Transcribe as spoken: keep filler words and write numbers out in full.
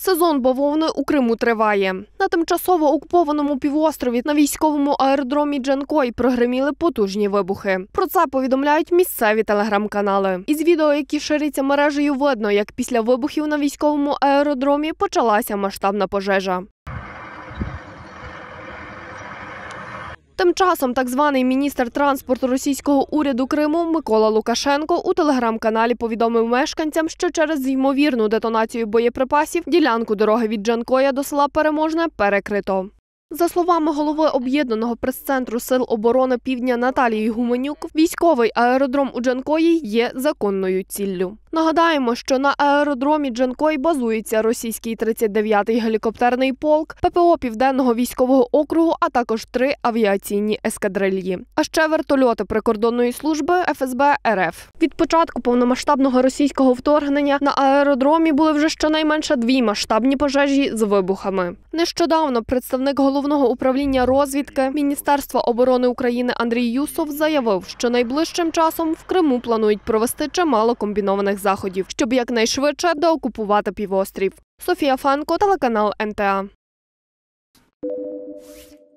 Сезон бавовни у Криму триває. На тимчасово окупованому півострові на військовому аеродромі Джанкой прогриміли потужні вибухи. Про це повідомляють місцеві телеграм-канали. Із відео, які ширяться мережею, видно, як після вибухів на військовому аеродромі почалася масштабна пожежа. Тим часом так званий міністр транспорту російського уряду Криму Микола Лукашенко у телеграм-каналі повідомив мешканцям, що через ймовірну детонацію боєприпасів ділянку дороги від Джанкоя до села Переможне перекрито. За словами голови Об'єднаного прес-центру Сил оборони Півдня Наталії Гуменюк, військовий аеродром у Джанкої є законною ціллю. Нагадаємо, що на аеродромі Джанкой базується російський тридцять дев'ятий гелікоптерний полк, ППО Південного військового округу, а також три авіаційні ескадрильї. А ще вертольоти прикордонної служби еф ес бе ер еф. Від початку повномасштабного російського вторгнення на аеродромі були вже щонайменше дві масштабні пожежі з вибухами. Нещодавно представник головного управління розвідки Міністерства оборони України Андрій Юсов заявив, що найближчим часом в Криму планують провести чимало комбінованих заходів, щоб якнайшвидше деокупувати півострів. Софія Фенко, телеканал ен те а.